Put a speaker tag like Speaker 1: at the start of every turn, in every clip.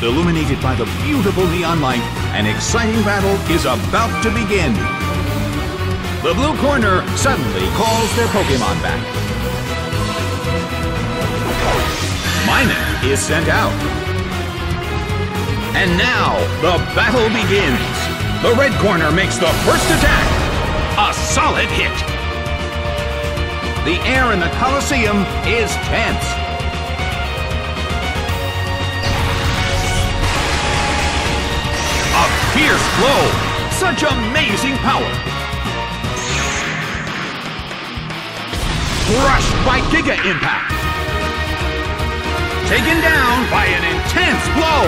Speaker 1: Illuminated by the beautiful neon light, an exciting battle is about to begin. The blue corner suddenly calls their Pokémon back. Minun is sent out. And now, the battle begins. The red corner makes the first attack. A solid hit. The air in the Colosseum is tense. A fierce blow. Such amazing power. Crushed by Giga Impact. Taken down by an intense blow.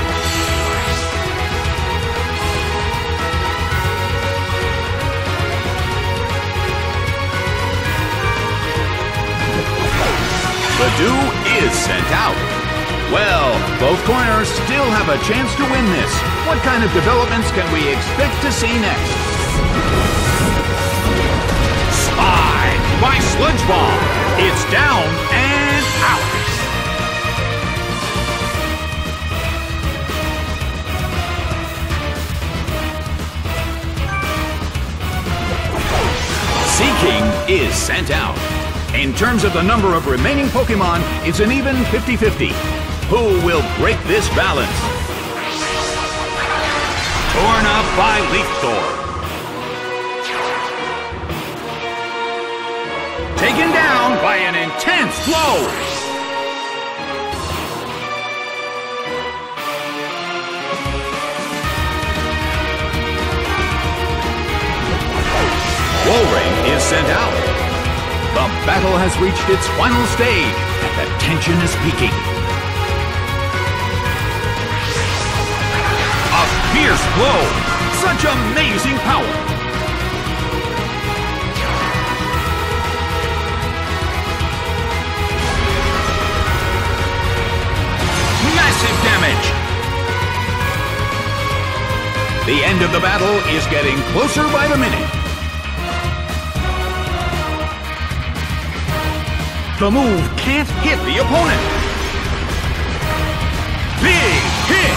Speaker 1: The dew is sent out. Well, both corners still have a chance to win this. What kind of developments can we expect to see next? Slide by Sludge Bomb. It's down and out. Seaking is sent out. In terms of the number of remaining Pokémon, it's an even 50-50. Who will break this balance? Torn up by Leafthor. Taken down by an intense blow. Walrein is sent out. The battle has reached its final stage, and the tension is peaking. A fierce blow! Such amazing power! Massive damage! The end of the battle is getting closer by the minute. The move can't hit the opponent. Big hit!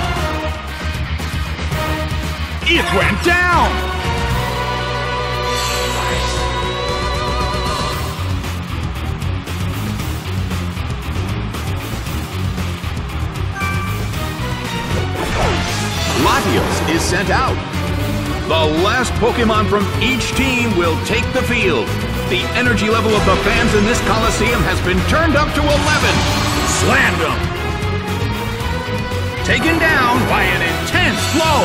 Speaker 1: It went down! Latios is sent out. The last Pokémon from each team will take the field. The energy level of the fans in this Coliseum has been turned up to 11. Slammed him. Taken down by an intense blow.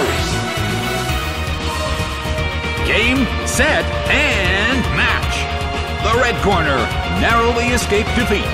Speaker 1: Game, set, and match. The red corner narrowly escaped defeat.